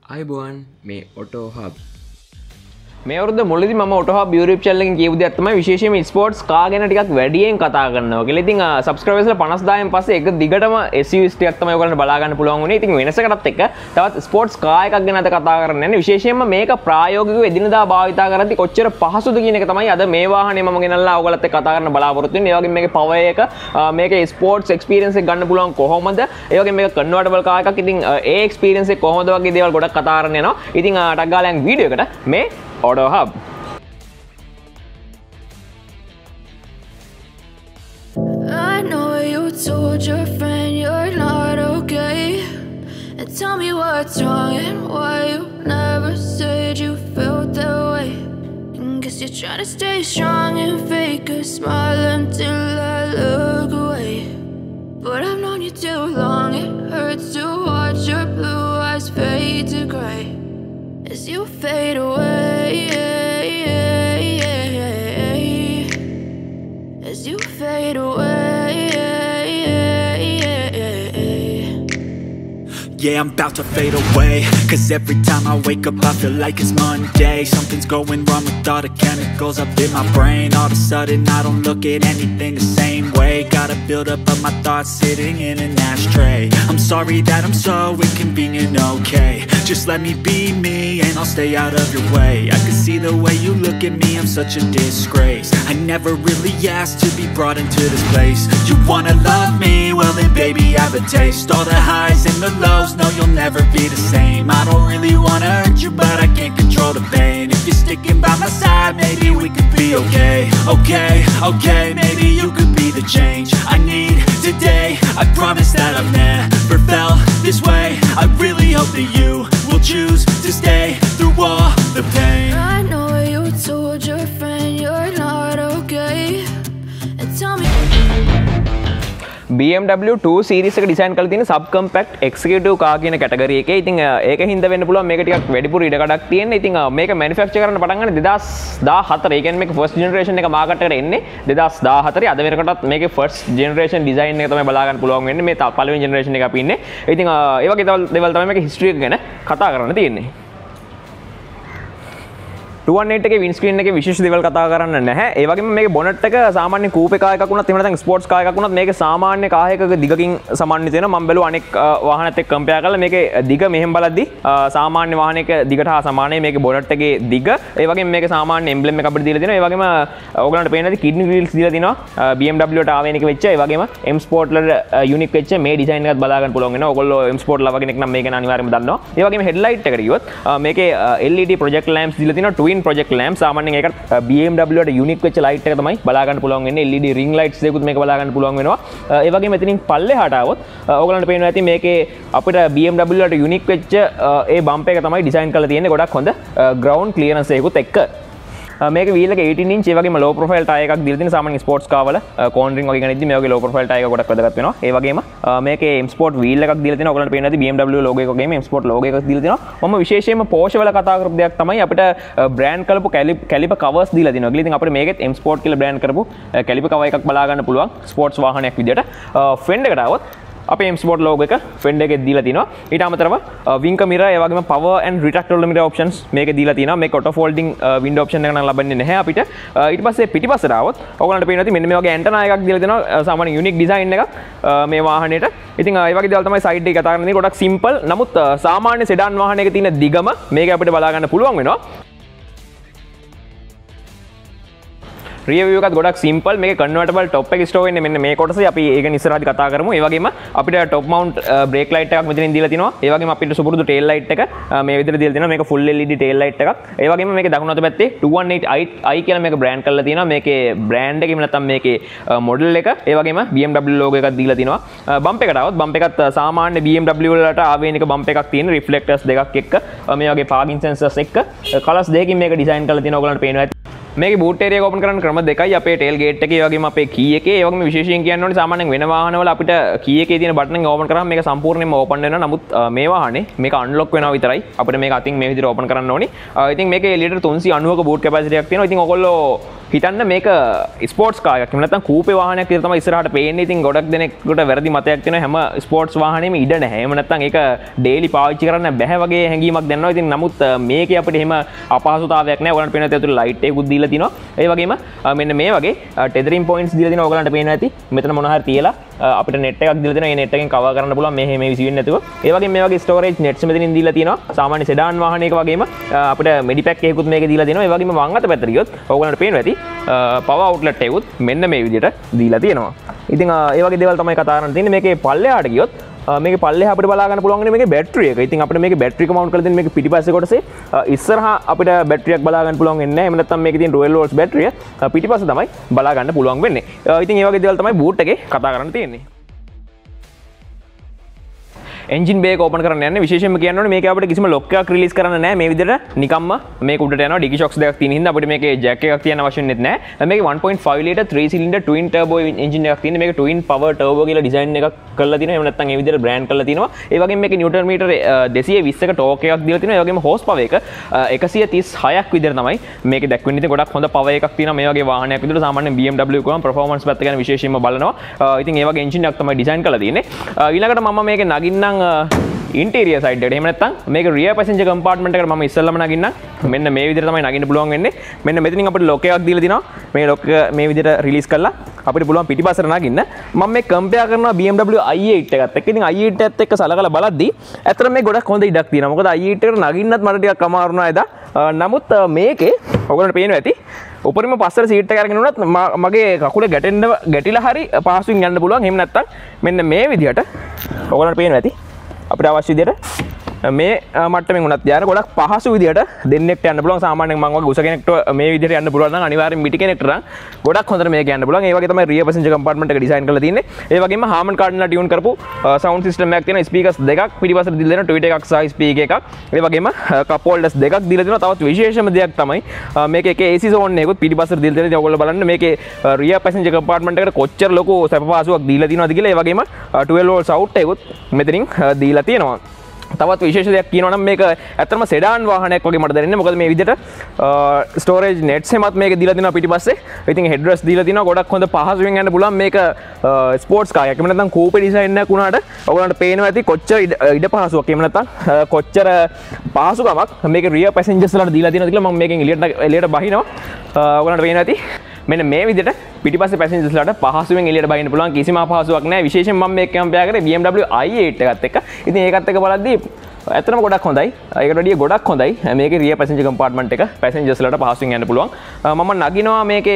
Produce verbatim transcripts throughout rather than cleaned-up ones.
අයිබෝන් මේ auto hub මේ අවුරුද්ද මුලදී මම ඔටෝ හබ් YouTube channel එකෙන් කියපු දෙයක් තමයි විශේෂයෙන්ම ස්පෝර්ට්ස් කාර් ගැන ටිකක් වැඩියෙන් කතා කරනවා කියලා. ඉතින් subscribers ලා පනස් දාහෙන් පස්සේ එක දිගටම S U V ටිකක් තමයි ඔයගොල්ලන්ට බලා ගන්න පුළුවන් වුණේ. ඉතින් වෙනසකටත් එක්ක තවත් ස්පෝර්ට්ස් කාර් එකක් ගැන අද කතා කරන්න යන්නේ. විශේෂයෙන්ම මේක ප්‍රායෝගිකව එදිනදා භාවිතා කරද්දී කොච්චර පහසුද කියන එක තමයි අද මේ වාහනේ මම ගෙනල්ලා ඔයගොල්ලත් එක්ක කතා කරන්න බලාපොරොත්තු වෙන්නේ. ඒ වගේම මේකේ power එක මේකේ ස්පෝර්ට්ස් experience එක ගන්න පුළුවන් කොහොමද? ඒ වගේම මේක convertible කාර් එකක්. ඉතින් ඒ experience එක කොහොමද වගේ දේවල් ගොඩක් කතා කරන්න යනවා. ඉතින් ටක් ගාලා යන් වීඩියෝ එකට මේ Auto Hub. I know you told your friend you're not okay, and tell me what's wrong and why you never said you felt that way. And guess you're trying to stay strong and fake a smile until I look away. But I've known you too long, it hurts to watch your blue eyes fade to grey as you fade away, as you fade away. Yeah, I'm about to fade away, cause every time I wake up I feel like it's Monday. Something's going wrong with all the chemicals up in my brain. All of a sudden I don't look at anything the same way. Gotta build up of my thoughts sitting in an ashtray. I'm sorry that I'm so inconvenient, okay. Just let me be me and I'll stay out of your way. I can see the way you look at me, I'm such a disgrace. I never really asked to be brought into this place. You wanna love me? Well then baby have a taste. All the highs and the lows, no you'll never be the same. I don't really wanna hurt you but I can't control the pain. If you're sticking by my side maybe we could be okay. Okay, okay, maybe you could be the change I need today. I promise that I've never felt this way. I really hope that you will choose to stay through all the pain. I know you told your friend you're not okay, and tell me B M W two series එක design කරලා තියෙන sub compact executive car කියන category එකේ. ඉතින් ඒක හින්දා වෙන්න පුළුවන් මේක ටිකක් වැඩිපුර ඉඩකඩක් තියෙන. ඉතින් මේක මැනුෆැක්චර් කරන්න පටන් ගන්නේ දෙදාස් දාහතර. ඒ කියන්නේ මේක first generation එක මාකට් එකට එන්නේ දෙදාස් දාහතර. අද වෙනකොටත් මේකේ first generation design එක තමයි බලා ගන්න පුළුවන් වෙන්නේ. මේ පළවෙනි generation එක අපි ඉන්නේ. ඉතින් ඒ වගේ දේවල් තමයි මේකේ history එක ගැන කතා කරන්න තියෙන්නේ. two eighteen එකේ windscreen එකේ විශේෂ දේවල් කතා කරන්න නැහැ. ඒ වගේම මේකේ bonnet එක සාමාන්‍ය coupe car එකක් වුණත් එහෙම නැත්නම් sports car එකක් වුණත් මේකේ සාමාන්‍ය car එකක දිගකින් සමන්විත වෙනවා. මම බැලුවා අනෙක් වාහනත් එක්ක compare කරලා මේකේ දිග මෙහෙම බලද්දි සාමාන්‍ය වාහනයක දිගට හා සමානයි මේකේ bonnet එකේ දිග. ඒ වගේම මේකේ සාමාන්‍ය emblem එක අපිට දීලා තියෙනවා. ඒ වගේම ඔයගලන්ට පේන්නේ නැති kidney wheels දීලා තිනවා. B M W ට ආවෙනික වෙච්ච. ඒ වගේම M Sport වල unique වෙච්ච මේ design එකත් බලා ගන්න පුළුවන් වෙනවා. ඔයගොල්ලෝ M Sport ලව කෙනෙක් නම් මේක ගැන අනිවාර්යයෙන්ම දන්නවා. ඒ වගේම headlight එකට ගියොත් මේකේ L E D project lamps දීලා තිනවා. twin project lamps. सामान्य एक B M W ට යුනික් වෙච්ච ලයිට් එක තමයි බලා ගන්න පුළුවන් වෙන්නේ. L E D ring lights දෙකුත් මේක බලා ගන්න පුළුවන් වෙනවා. ඒ වගේම මෙතනින් පල්ලෙහාට આવොත් ඔයගලන්ට පේනවා ඇති මේකේ අපිට B M W ට යුනික් වෙච්ච ඒ බම්ප් එක තමයි ඩිසයින් කරලා තියෙන්නේ. ගොඩක් හොඳ ground clearance එකකුත් එක්ක. මේක wheel එක eighteen inch ඒ වගේම low profile tire එකක් දීලා තියෙන. සාමාන්‍ය sports car වල cornering වගේ ගණිතදී මේ වගේ low profile tire එක ගොඩක් වැදගත් වෙනවා. ඒ වගේම මේකේ M Sport wheel එකක් දීලා තියෙනවා. ඔයගලන්ට පේනවා ඇති B M W logo එක වගේම M Sport logo එකක් දීලා තියෙනවා. මම විශේෂයෙන්ම Porsche වල කතා කරපු දෙයක් තමයි අපිට brand කරපු caliper covers දීලා තියෙනවා. ඉතින් අපිට මේකෙත් M Sport කියලා brand කරපු caliper cover එකක් බලා ගන්න පුළුවන් sports වාහනයක් විදියට. fender එකට આવොත් අපේ M Sport logo එක fender එකේ දීලා තිනවා. ඊට අමතරව winker mirror ඒ වගේම power and retractable mirror options මේකේ දීලා තිනවා. මේක auto folding window option එක නම් ලබන්නේ නැහැ අපිට. ඊට පස්සේ පිටිපස්සට આવොත් ඔයගලන්ට පේනවා ඇති මෙන්න මේ වගේ antenna එකක් දීලා තිනවා. සාමාන්‍ය unique design එකක් මේ වාහනේට. ඉතින් ඒ වගේ දේවල් තමයි side එකේ කතා කරන්නේ. ගොඩක් simple. නමුත් සාමාන්‍ය sedan වාහනයක තියෙන දිගම මේක අපිට බලා ගන්න පුළුවන් වෙනවා. rear view එකත් ගොඩක් simple. මේකේ convertible top එක ස්ටෝර් වෙන්නේ මෙන්න මේ කොටසේ. අපි ඒක ඉස්සරහදී කතා කරමු. ඒ වගේම අපිට top mount brake light එකක් මෙතනින් දීලා තිනවා. ඒ වගේම අපිට සුපුරුදු tail light එක මේ විදිහට දීලා තිනවා. මේක full L E D tail light එකක්. ඒ වගේම මේකේ දකුණු අත පැත්තේ two eighteen i කියලා මේක brand කරලා තිනවා. මේකේ brand එකේම නැත්නම් මේකේ model එක. ඒ වගේම B M W logo එකක් දීලා තිනවා. bump එකට આવොත් bump එකත් සාමාන්‍ය B M W වලට ආවේනික bump එකක් තියෙන reflectors දෙකක් එක්ක මේ වගේ parking sensors එක්ක colors දෙකකින් මේක design කරලා තිනවා. ඔයගලන්ට පේනවා මේක බූට් ඒරියා ඕපන් කරන්න ක්‍රම දෙකයි අපේ ටේල් ගේට් එකේ ඒ වගේම අපේ කී එකේ ඒ වගේම විශේෂයෙන් කියන්න ඕනේ සාමාන්‍යයෙන් වෙන වාහනවල අපිට කී එකේ තියෙන බටන් එක ඕපන් කරාම මේක සම්පූර්ණයෙන්ම ඕපන් වෙනවා නමුත් මේ වාහනේ මේක අන්ලොක් වෙනවා විතරයි අපිට මේක අතින් මේ විදිහට ඕපන් කරන්න ඕනේ ඉතින් මේකේ ලීටර් තුන්සිය අනූක බූට් කැපැසිටි එකක් තියෙනවා ඉතින් ඔයගොල්ලෝ හිතන්න මේක ස්පෝර්ට්ස් කාර් එකක් එහෙම නැත්නම් කූපේ වාහනයක් විතර තමයි ඉස්සරහට පේන්නේ ඉතින් ගොඩක් දෙනෙක්ට වැරදි මතයක් තියෙනවා හැම ස්පෝර්ට්ස් වාහනේම ඉඩ නැහැ එහෙම නැත්නම් ඒක ඩේලි පාවිච්චි කරන්න බැහැ වගේ හැඟීමක් දැනෙනවා ඉතින් නමුත් මේකේ අපිට එහෙම අපහසුතාවයක් නැහැ ඔයගලන්ට පේනවා ඇතුළේ ලයිට් එකකුත් දීලා තිනවා ඒ වගේම මෙන්න මේ වගේ ටෙදරින් පොයින්ට්ස් දීලා තිනවා ඔයගලන්ට පේනවා ඇති මෙතන මොනවා හරි තියලා අපිට නෙට් එකක් දීලා තිනවා ඒ නෙට් එකෙන් කවර් කරන්න පුළුවන් මේ මේ විසි වෙන්නේ නැතුව ඒ වගේම මේ වගේ ස්ටෝරේජ් නෙට්ස් මෙතනින් දීලා තිනවා සාමාන්‍ය සෙඩාන් වාහනයක වගේම අපිට මෙඩි පැක් එකකුත් මේකේ දීලා තිනවා ඒ වගේම වම් අත පැත්තට ගියොත් ඔයගලන්ට පේනවා ඇති පවර් අවුට්ලට් එකකුත් මෙන්න මේ විදිහට දීලා තියෙනවා ඉතින් ඒ වගේ දේවල් තමයි කතා කරන්න තියෙන්නේ මේකේ පල්ලෙහාට ගියොත් මේක පල්ලෙහා අපිට බලා ගන්න පුළුවන් මේකේ බැටරි එක. ඉතින් අපිට මේකේ බැටරි එක මවුන්ට් කරලා දෙන්න මේක පිටිපස්සේ කොටසේ ඉස්සරහා අපිට බැටරියක් බලා ගන්න පුළුවන් වෙන්නේ නැහැ. එහෙම නැත්නම් මේකේ තියෙන twelve volts බැටරිය පිටිපස්සේ තමයි බලා ගන්න පුළුවන් වෙන්නේ. ඉතින් මේ වගේ දේවල් තමයි බූට් එකේ කතා කරන්න තියෙන්නේ. එන්ජින් බේක ඕපන් කරන්න යන්නේ විශේෂයෙන්ම කියන්න ඕනේ මේක අපිට කිසිම ලොක් එකක් රිලීස් කරන්න නැහැ මේ විදිහට නිකම්ම මේක උඩට යනවා ඩිකි ෂොක්ස් දෙකක් තියෙන හින්දා අපිට මේකේ ජැක් එකක් තියන්න අවශ්‍ය නැහැ මේකේ one point five liter three cylinder twin turbo engine එකක් තියෙන මේක twin power turbo කියලා ඩිසයින් එකක් කරලා තියෙනවා එහෙම නැත්නම් මේ විදිහට බ්‍රෑන්ඩ් කරලා තියෙනවා ඒ වගේම මේකේ නිව්ටන් මීටර දෙසිය විස්සක ටෝක් එකක් දීලා තියෙනවා ඒ වගේම හෝස් පවර් එක එකසිය තිස් හයක් විදිහට තමයි මේකේ දක්වන්නේ ඉතින් ගොඩක් හොඳ පවර් එකක් තියෙනවා මේ වගේ වාහනයක් විදිහට සාමාන්‍යයෙන් B M W ගාම performance පැත්ත ගැන විශේෂයෙන්ම බලනවා ඉතින් ඒ වගේ එන්ජින් එකක් තමයි ඩිසයින් කරලා තියෙන්නේ ඊළඟට මම මේකේ නගින්නම් इंटीरियर साइड එකට එහෙම නැත්නම් මේක රියර් පැසෙන්ජර් කම්පාර්ට්මන්ට් එකට මම ඉස්සෙල්ලාම නගින්නම් මෙන්න මේ විදිහට තමයි නගින්න පුළුවන් වෙන්නේ මෙන්න මෙතනින් අපිට ලොක් එකක් දීලා තිනවා මේ ලොක් එක මේ විදිහට රිලීස් කරලා අපිට පුළුවන් පිටිපස්සට නගින්න මම මේ කම්පෙයාර් කරනවා B M W i eight එකත් එක්ක ඉතින් i eight එකත් එක්ක සලකලා බලද්දී ඇත්තට මේ ගොඩක් හොඳ ඉඩක් තියෙනවා මොකද i eight එකට නගින්නත් මට ටිකක් අමාරු වුණා එදා නමුත් මේකේ ඔයගොල්ලන්ට පේනවා ඇති උපරිම පස්සට සීට් එක අරගෙන උනත් මගේ කකුල ගැටෙන්න ගැටිලා හරි පහසුවෙන් යන්න පුළුවන් එහෙම නැත්නම් මෙන්න මේ විදිහට ඔයගොල්ලන්ට පේනවා ඇති අපිට අවශ්‍ය විදිහට මේ මට්ටමින් උනත් යාර ගොඩක් පහසු විදිහට දෙන්නෙක්ට යන්න පුළුවන් සාමාන්‍යයෙන් මම වගේ උස කෙනෙක්ට මේ විදිහට යන්න පුළුවන් නම් අනිවාර්යෙන් මිටි කෙනෙක්ට නම් ගොඩක් හොඳට මේක යන්න පුළුවන් ඒ වගේ තමයි රියර් පැසෙන්ජර් කම්පාර්ට්මන්ට් එක ඩිසයින් කරලා තියෙන්නේ ඒ වගේම හාමන් කාඩ්ලා ටියුන් කරපු සවුන්ඩ් සිස්ටම් එකක් තියෙනවා ස්පීකර්ස් දෙකක් පිටිපස්සට දීලා දෙනවා ට්විටර් එකක් සහ ස්පීකර් එකක් ඒ වගේම කප් හෝල්ඩර්ස් දෙකක් දීලා දෙනවා තවත් විශේෂම දෙයක් තමයි මේක එකේ A C zone එකකුත් පිටිපස්සට දීලා දෙනවා ඉතින් ඔයගොල්ලෝ බලන්න මේකේ රියර් පැසෙන්ජර් කම්පාර්ට්මන්ට් එකට කොච්චර ලොකු සැප පහසුවක් දීලා තියෙනවද කියලා ඒ වගේම twelve volts out එකකුත් මෙතනින් දීලා තියෙනවා තවත් විශේෂ දෙයක් කියනවා නම් මේක ඇත්තටම සෙඩාන් වාහනයක් වගේ මට දැනෙන්නේ මොකද මේ විදිහට ස්ටෝරේජ් නෙට්ස් එමත් මේක දීලා තිනවා පිටිපස්සේ ඉතින් හෙඩ් රෙස්ට් දීලා තිනවා ගොඩක් හොඳ පහසුවෙන් යන්න පුළුවන් මේක ස්පෝර්ට්ස් කාර් එකක් එහෙම නැත්නම් කූපේ ඩිසයින් එකක් වුණාට ඔයගලන්ට පේනවා ඇති කොච්චර ඉඩ පහසුවක් එහෙම නැත්නම් කොච්චර පහසුකමක් මේක රියර් පැසෙන්ජර්ස් වලට දීලා තියෙනවද කියලා මම මේකෙන් එළියට එළියට බහිනවා ඔයගලන්ට පේනවා ඇති මෙන්න මේ විදිහට පිටිපස්සේ පැසෙන්ජර්ස් ලට පහසුවෙන් එළියට බහින්න පුළුවන් කිසිම අපහසුයක් නැහැ විශේෂයෙන් මම මේක කම්පෙයාර් කරේ B M W i eight එකත් එක්ක ඉතින් ඒකත් එක්ක බලද්දී ඇත්තටම ගොඩක් හොඳයි ඒකට වැඩිය ගොඩක් හොඳයි මේකේ රියර් පැසෙන්ජර් කම්පාර්ට්මන්ට් එක පැසෙන්ජර්ස් ලට පහසුවෙන් යන්න පුළුවන් මම නගිනවා මේකේ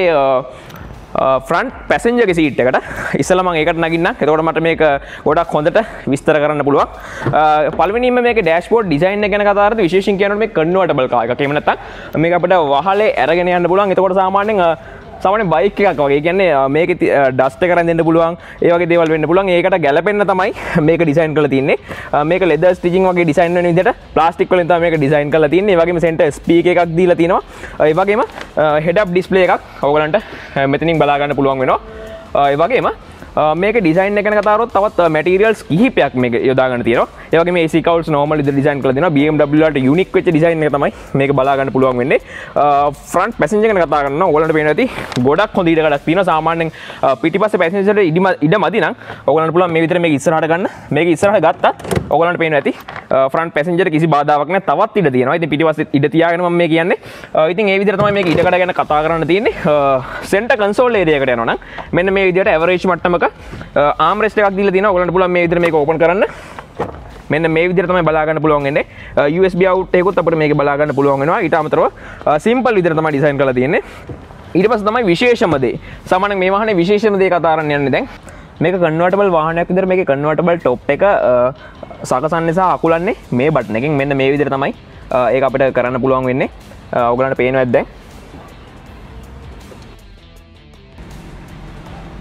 ෆ්‍රන්ට් පැසෙන්ජර් ගේ සීට් එකට ඉස්සෙල්ලා මම ඒකට නගින්නම් එතකොට මට මේක ගොඩක් හොඳට විස්තර කරන්න පුළුවන් පළවෙනියෙන්ම මේකේ ඩෑෂ්බෝඩ් ඩිසයින් එක ගැන කතා කරද්දී විශේෂයෙන් කියනකොට මේක කන්වර්ටබල් කාර් එකක් එහෙම නැත්නම් මේක අපිට වහලේ අරගෙන යන්න පුළුවන් එතකොට සාමාන්‍යයෙන් සාමාන්‍යයෙන් බයික් එකක් වගේ. ඒ කියන්නේ මේකේ ඩස්ට් එක කරන් දෙන්න පුළුවන්. ඒ වගේ දේවල් වෙන්න පුළුවන්. ඒකට ගැලපෙන්න තමයි මේක ඩිසයින් කරලා තියෙන්නේ. මේක ලෙදර් ස්ටිචින් වගේ ඩිසයින් වෙන විදිහට ප්ලාස්ටික් වලින් තමයි මේක ඩිසයින් කරලා තියෙන්නේ. ඒ වගේම සෙන්ටර් ස්පීකර් එකක් දීලා තිනවා. ඒ වගේම හෙඩ් අප් ඩිස්ප්ලේ එකක් ඔයගලන්ට මෙතනින් බලා ගන්න පුළුවන් වෙනවා. ඒ වගේම මේක ඩිසයින් එක ගැන කතා කරොත් තවත් මැටීරියල්ස් කිහිපයක් මේක යොදා ගන්න තියෙනවා. ඒ වගේම A C කවුල්ස් normal විදිහට ඩිසයින් කරලා දෙනවා. B M W වලට යුනික් වෙච්ච ඩිසයින් එක තමයි මේක බලා ගන්න පුළුවන් වෙන්නේ. ෆ්‍රන්ට් පැසෙන්ජර් ගැන කතා කරනවා. ඔයගලන්ට පේනවා ඇති ගොඩක් හොඳ ඉඩ කඩක් තියෙනවා. සාමාන්‍යයෙන් පිටිපස්සේ පැසෙන්ජර්ට ඉඩ මදි නම් ඔයගලන්ට පුළුවන් මේ විදිහට මේක ඉස්සරහට ගන්න. මේක ඉස්සරහට ගත්තත් ඔයගලන්ට පේනවා ඇති ෆ්‍රන්ට් පැසෙන්ජර් කිසි බාධාවක් නැහැ. තවත් ඉඩ තියෙනවා. ඉතින් පිටිපස්සේ ඉඩ තියාගෙන මම මේ කියන්නේ. ඉතින් ඒ විදිහට තමයි මේක ඉඩ කඩ ගැන කතා කරන්න තියෙන්නේ. සෙන්ටර් කන්සෝල් ඒරියා එකට යනවා නම් මෙන්න මේ විදිහට ඇවරේජ් මට්ටමක ආම්රෙස්ට් එකක් දීලා තියෙනවා. ඔයගලන්ට පුළුවන් මේ විදිහට මේක ඕපන් කරන්න. මෙන්න මේ විදිහට තමයි බලා ගන්න පුළුවන් වෙන්නේ. U S B out එකකුත් අපිට මේක බලා ගන්න පුළුවන් වෙනවා. ඊට අමතරව සිම්පල් විදිහට තමයි ඩිසයින් කරලා තියෙන්නේ. ඊට පස්සේ තමයි විශේෂම දේ. සාමාන්‍යයෙන් මේ වාහනේ විශේෂම දේ කතා කරන්න යන්නේ දැන්. මේක කන්වර්ටබල් වාහනයක් විදිහට මේකේ කන්වර්ටබල් টොප් එක සකසන්නේ සහ අකුලන්නේ මේ බටන් එකෙන්. මෙන්න මේ විදිහට තමයි ඒක අපිට කරන්න පුළුවන් වෙන්නේ. ඔයගලන්ට පේනවද දැන්?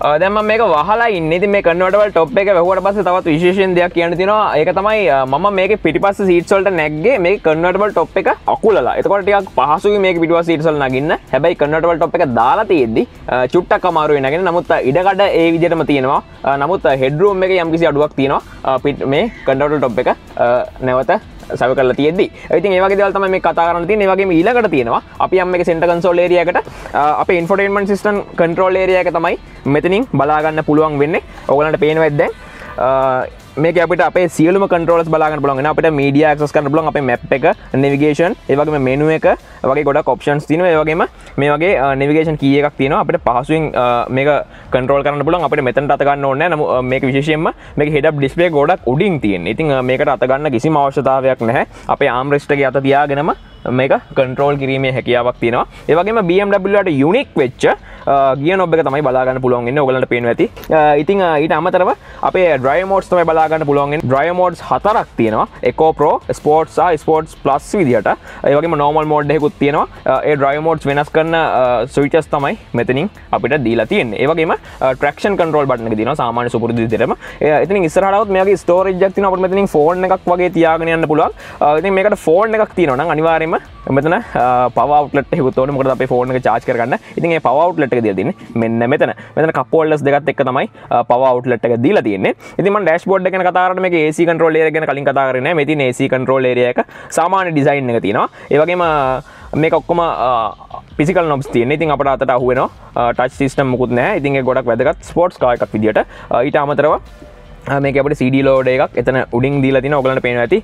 දැන් මම මේක වහලා ඉන්නේ. ඉතින් මේ කන්වර්ටබල් টොප් එක වැහුවට පස්සේ තවත් විශේෂයෙන් දෙයක් කියන්න තියෙනවා. ඒක තමයි මම මේකේ පිටිපස්සේ සීට්ස් වලට නැග්ගේ මේ කන්වර්ටබල් টොප් එක අකුලලා. එතකොට ටිකක් පහසුයි මේක පිටිපස්සේ සීට්ස් වල නගින්න. හැබැයි කන්වර්ටබල් টොප් එක දාලා තියෙද්දි චුට්ටක් අමාරුයි නගින්න. නමුත් ඉඩකඩ ඒ විදිහටම තියෙනවා. නමුත් හෙඩ් රූම් එකේ යම්කිසි අඩුවක් තියෙනවා. මේ කන්වර්ටබල් টොප් එක නැවත සව කරලා තියෙද්දි. ඉතින් ඒ වගේ දේවල් තමයි මේ කතා කරන්න තියෙන්නේ. ඒ වගේම ඊළඟට තියෙනවා අපි යම් මේක සෙන්ටර් කන්සෝල් ඒරියා එකට අපේ ඉන්ෆෝටේන්මන්ට් සිස්ටම් කන්ට්‍රෝල් ඒරියා එක තමයි මෙතනින් බලා ගන්න පුළුවන් වෙන්නේ. ඕගලන්ට පේනවා දැන් මේක අපිට අපේ සියලුම කන්ට්‍රෝලර්ස් බලා ගන්න පුළුවන් වෙනවා. අපිට මීඩියා ඇක්සස් කරන්න පුළුවන්. අපේ මැප් එක, නේවිගේෂන්, ඒ වගේම මෙනු එක වගේ ගොඩක් ඔප්ෂන්ස් තියෙනවා. ඒ වගේම මේ වගේ නේවිගේෂන් කී එකක් තියෙනවා. අපිට පහසුවෙන් මේක කන්ට්‍රෝල් කරන්න පුළුවන්. අපිට මෙතනට අත ගන්න ඕනේ නැහැ. නමුත් මේක විශේෂයෙන්ම මේක හෙඩ් අප් ඩිස්ප්ලේ ගොඩක් උඩින් තියෙන්නේ. ඉතින් මේකට අත ගන්න කිසිම අවශ්‍යතාවයක් නැහැ. අපේ ආම් රෙස්ට් එකේ අත තියාගෙනම මේක කන්ට්‍රෝල් කිරීමේ හැකියාවක් තියෙනවා. ඒ වගේම B M W වලට යුනික් වෙච්ච ගියර් නොබ් එක තමයි බලා ගන්න පුළුවන් වෙන්නේ. ඔයගලන්ට පේනවා ඇති. ඉතින් ඊට අමතරව අපේ ඩ්‍රයිවර් මෝඩ්ස් තමයි බලා ගන්න පුළුවන් වෙන්නේ. ඩ්‍රයිවර් මෝඩ්ස් හතරක් තියෙනවා. Eco Pro, Sports සහ Sports Plus විදියට. ඒ වගේම normal mode එකකුත් තියෙනවා. ඒ ඩ්‍රයිවර් මෝඩ්ස් වෙනස් කරන ස්විචස් තමයි මෙතනින් අපිට දීලා තියෙන්නේ. ඒ වගේම traction control button එක තියෙනවා සාමාන්‍ය සුපුරුදු විදිහටම. එතනින් ඉස්සරහට આવොත් මේ වගේ storage එකක් තියෙනවා. අපිට මෙතනින් ෆෝන් එකක් වගේ තියාගෙන යන්න පුළුවන්. ඉතින් මේකට ෆෝන් එකක් තියෙනවා නම් අනිවාර්යයෙන්ම මෙතන පව අවුට්ලට් එකකුත් ඕනේ. මොකද අපේ ෆෝන් එක charge කරගන්න. ඉතින් මේ පව අවුට්ලට් එක දීලා තියෙන්නේ මෙන්න මෙතන. මෙතන කප් හෝල්ඩර්ස් දෙකත් එක්ක තමයි පව අවුට්ලට් එක දීලා තියෙන්නේ. ඉතින් මම ඩෑෂ්බෝඩ් එක ගැන කතා කරන්නේ මේකේ A C control area එක ගැන කලින් කතා කරේ නෑ. මේ තියෙන A C control area එක සාමාන්‍ය ඩිසයින් එක තියෙනවා. ඒ වගේම මේක ඔක්කොම physical knobs තියෙන. ඉතින් අපට අතට අහු වෙනවා touch system මොකුත් නැහැ. ඉතින් ඒක ගොඩක් වැදගත් ස්පෝර්ට්ස් කාර් එකක් විදියට. ඊට අමතරව මේක අපිට C D load එකක් එතන උඩින් දීලා තිනවා. ඔයගලන්ට පේනවා ඇති.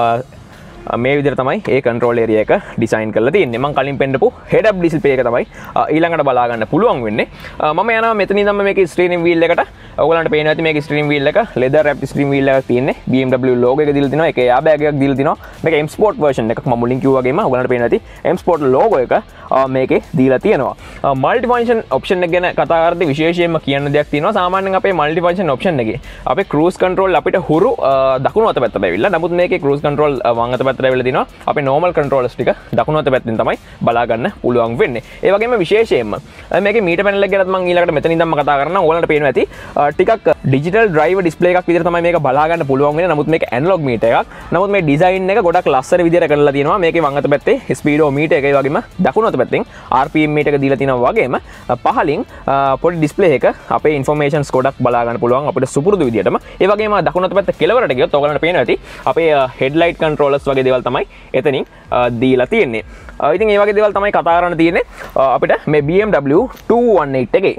මේ විදිහට තමයි ඒ කන්ට්‍රෝල් ඒරියා එක ඩිසයින් කරලා තියෙන්නේ. මම කලින් පෙන්නපු head up display එක තමයි ඊළඟට බලා ගන්න පුළුවන් වෙන්නේ. මම යනවා මෙතනින් ඉඳන් මේකේ ස්ටීරින් වීල් එකට. ඔයගලන්ට පේනවා ඇති මේකේ ස්ටීරින් වීල් එක leather wrapped ස්ටීරින් වීල් එකක් තියෙන්නේ. B M W logo එක දීලා තිනවා. ඒකේ එයා බෑග් එකක් දීලා තිනවා. මේක M Sport version එකක්. මම මුලින් කිව්වා වගේම ඔයගලන්ට පේනවා ඇති M Sport logo එක මේකේ දීලා තියෙනවා. multi function option එක ගැන කතා කරද්දී විශේෂයෙන්ම කියන්න දෙයක් තියෙනවා. සාමාන්‍යයෙන් අපේ multi function option එකේ අපේ cruise control අපිට හුරු දකුණු අත පැත්තට ඇවිල්ලා. නමුත් මේකේ cruise control වම් අත පැත්තට ඇවිල්ලා තිනවා. අපේ normal controllers ටික දකුණු අත පැත්තෙන් තමයි බලා ගන්න පුළුවන් වෙන්නේ. ඒ වගේම විශේෂයෙන්ම මේකේ මීටර් පැනල් එක ගැනත් මම ඊළඟට මෙතන ඉඳන්ම කතා කරනවා. ඔයාලට පේනවා ඇති ටිකක් digital driver display එකක් විදිහට තමයි මේක බලා ගන්න පුළුවන් වෙන්නේ. නමුත් මේක analog meter එකක්. නමුත් මේ design එක ගොඩක් ලස්සන විදිහට කරලා තියෙනවා. මේකේ වම් අත පැත්තේ speedometer එක, ඒ වගේම දකුණු අත පැත්තෙන් R P M meter එක දීලා තිනවා. වගේම පහලින් පොඩි display එක අපේ informations ගොඩක් බලා ගන්න පුළුවන් අපිට සුපුරුදු විදිහටම. ඒ වගේම දකුණු අත පැත්ත කෙළවරට ගියොත් ඔයාලට පේනවා ඇති අපේ headlight controllers වගේ දේවල් තමයි එතනින් දීලා තියෙන්නේ. ඉතින් ඒ වගේ දේවල් තමයි කතා කරන්න තියෙන්නේ අපිට මේ B M W two eighteen එකේ.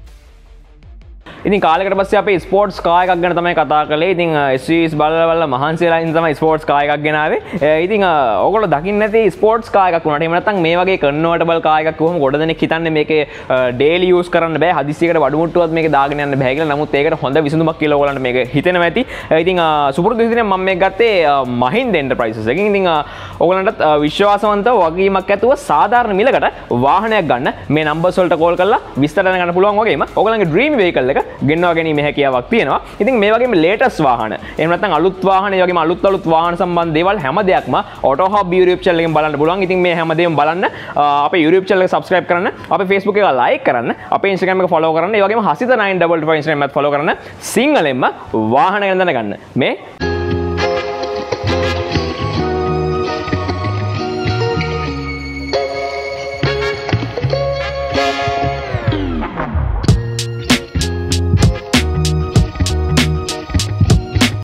ඉතින් කාලයකට පස්සේ අපි ස්පෝර්ට්ස් කාර් එකක් ගැන තමයි කතා කළේ. ඉතින් S U Vs බලලා බලලා මහන්සි වෙලා ඉඳන් තමයි ස්පෝර්ට්ස් කාර් එකක් ගෙනාවේ. ඉතින් ඕගොල්ලෝ දකින්න නැති ස්පෝර්ට්ස් කාර් එකක් වුණාට එහෙම නැත්නම් මේ වගේ කන්වර්ටබල් කාර් එකක් කොහොම ගොඩ දෙනෙක් හිතන්නේ මේකේ ඩේලි යූස් කරන්න බෑ. හදිස්සියකට වඩු මුට්ටුවත් මේක දාගෙන යන්න බෑ කියලා. නමුත් ඒකට හොඳ විසඳුමක් කියලා ඕගොල්ලන්ට මේක හිතෙනවා ඇති. ඉතින් සුපුරුදු විදිහට මම මේක ගත්තේ Mahindra Enterprises එකකින්. ඉතින් ඕගොල්ලන්ට විශ්වාසවන්තව වගකීමක් ඇතුව සාධාරණ මිලකට වාහනයක් ගන්න මේ නම්බර්ස් වලට කෝල් කරලා විස්තර දැනගන්න පුළුවන්. වගේම ඕගොල්ලන්ගේ ඩ්‍රීම් වෙහිකල් එක ගෙන්වා ගැනීමේ හැකියාවක් තියෙනවා. ඉතින් මේ වගේම ලේටස්ට් වාහන, එහෙම නැත්නම් අලුත් වාහන, ඒ වගේම අලුත් අලුත් වාහන සම්බන්ධ දේවල් හැම දෙයක්ම Auto Hub YouTube channel එකෙන් බලන්න පුළුවන්. ඉතින් මේ හැම දෙයක්ම බලන්න අපේ YouTube channel එක subscribe කරන්න, අපේ Facebook එක like කරන්න, අපේ Instagram එක follow කරන්න, ඒ වගේම Hasitha nine two two five Instagram එකත් follow කරන්න. සිංහලෙන්ම වාහන ගැන දැනගන්න. මේ